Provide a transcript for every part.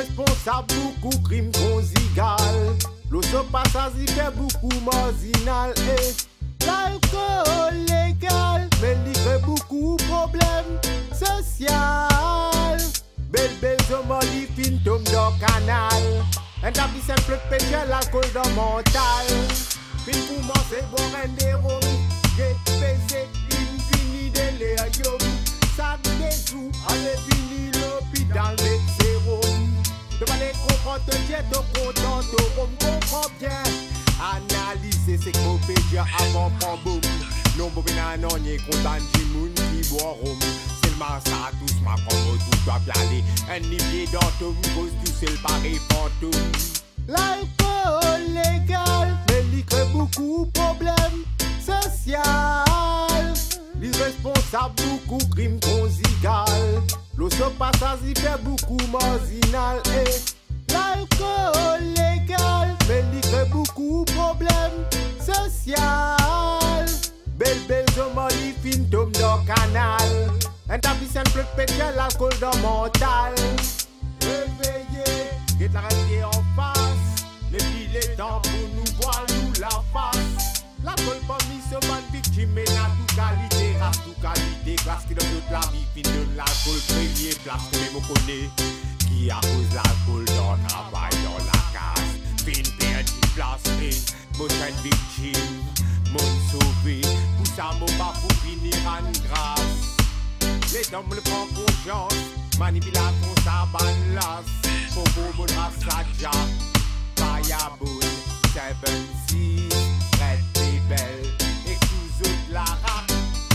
L'irresponsable, beaucoup crime conjugal. L'eau se passe à y fait beaucoup marginal. Et l'alcool légal, mais il crée beaucoup de problèmes sociaux. Belle, je m'en lis, fin tombe dans le canal. Un tapis simple de péché, l'alcool dans le mental. Fin pour manger, boire un déron. Get pesé, infini délirium. Ça désout, allez fini l'hôpital avec sérum. De pas les comprendre, t'es content, comprends bien. Analyser ces copédiens avant qu'on boum. Non, bobina, non, y'a content, Jimoun qui boit rhum. C'est le massa, tous ma prendre, tout doit planer. Un nivier d'antôme, cause tout c'est le pareil fantôme. L'alcool légal, mais il crée beaucoup de problèmes sociaux. L'irresponsable, beaucoup de crimes conjugal. L'eau se passe à y fait beaucoup marginal. Et l'alcool légal, mais il crée beaucoup de problèmes sociaux. Belle, je m'en lis, fin tombe dans le canal. Un tapis simple de péché, l'alcool dans le mental. Réveillez, get la réalité en face. Les filles, les temps pour nous voir, nous la face. L'alcool pas mis ce ban victime, mais n'a tout qualité, race tout qualité. Parce que dans toute la vie, fin de l'alcool, premier place que les mots connaissent. Qui à cause de l'alcool dans le travail, dans la casse. Fin perdu place, fin, prochaine victime. Mon sauvé, pour ça, mon pas pour finir en grâce. Les hommes le prennent conscience, manipulation, ça banlasse. Pour vous, mon rassadja, Firebull, 7-6, Red Belle, et tous autres la rap.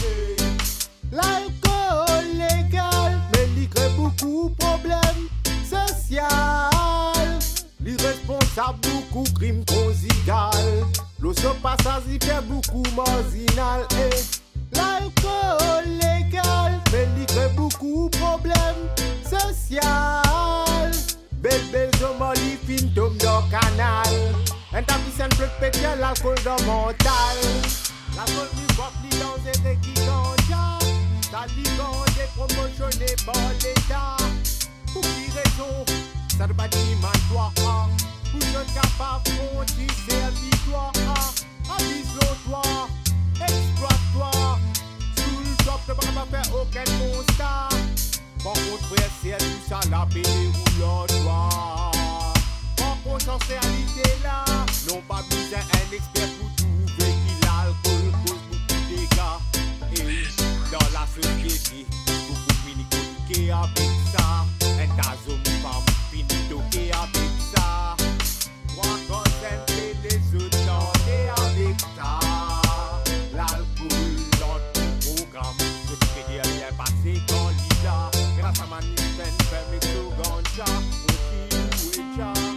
L'alcool légal, mais il crée beaucoup de problèmes sociaux. L'irresponsable, beaucoup de crimes conjugal. L'eau se passe à y fait beaucoup marginal. Et l'alcool légal, mais il crée beaucoup de problèmes sociaux. Belle, je m'en lis, fin tombe dans le canal. Un tapis simple de péché, l'alcool dans le mental. L'alcool du pop, li dans des qui ganja. Ça li dans des promotionnés par l'État. Pour qui raison, ça ne va pas toi. Pour ce capable, on dit servitoire. Avise-toi, exploite-toi. Sous le top, ne va pas faire aucun constat. Par contre, frère, c'est tout ça, la paix déroule-toi. Par contre, en réalité là, non pas besoin un expert pour trouver qui l'alcool cause beaucoup de dégâts. Et dans la société, beaucoup fini communiquer avec ça. Un tas d'hommes, femmes, fini toquer avec ça. Trois concentrer les autres dans avec ça. L'alcool dans ton programme, je te fais dire bien passer quand l'île là. Grâce à ma nipène, fais mes secondes chats, on qui ou et chat.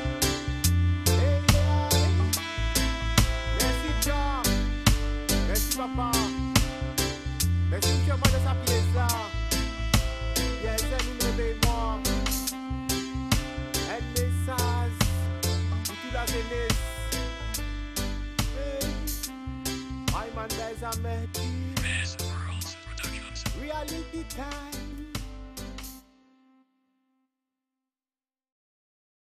Merci Jah, merci papa, merci monsieur moi de sa pièce là. Bien c'est nous réveille-moi. Un message pour toute la jeunesse. Imanbenjamin, reality time.